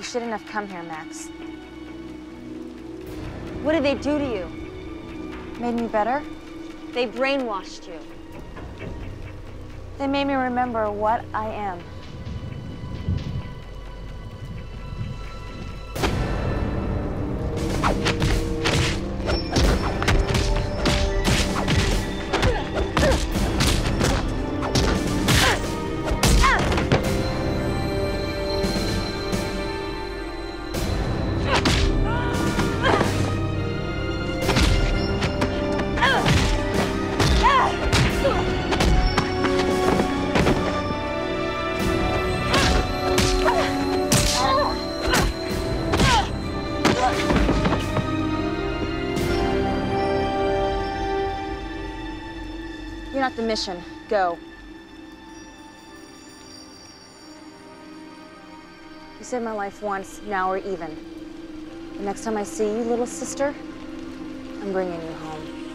shouldn't have come here, Max. What did they do to you? Made me better? They brainwashed you. They made me remember what I am. You're not the mission. Go. You saved my life once, now we're even. The next time I see you, little sister, I'm bringing you home.